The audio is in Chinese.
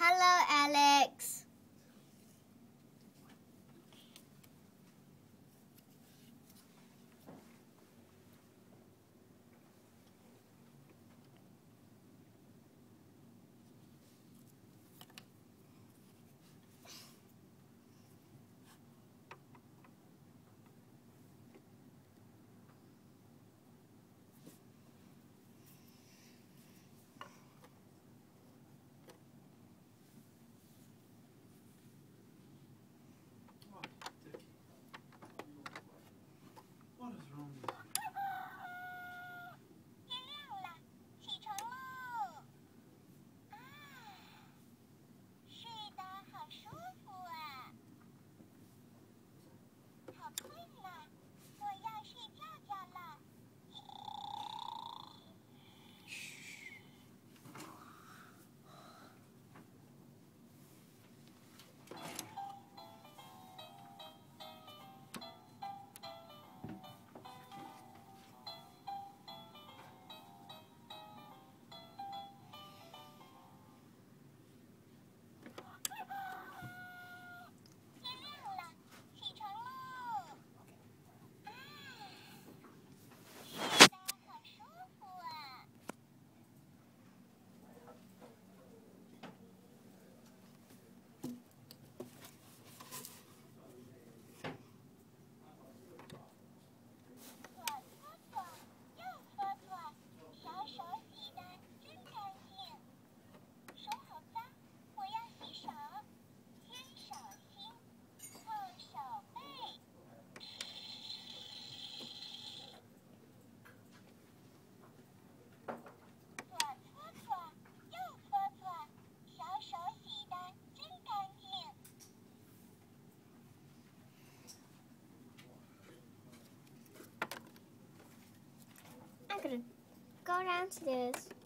Hello, Alex. What is wrong with you? 天亮了，起床喽！啊，睡得好舒服啊，好困呐，我要睡觉觉了。天亮了，起床喽！啊，睡得好舒服啊。左搓搓，右搓搓，小手洗得真干净。手好脏，我要洗手。先手心，后手背。左搓搓，右搓搓，小手洗得真干净。 I'm gonna go downstairs.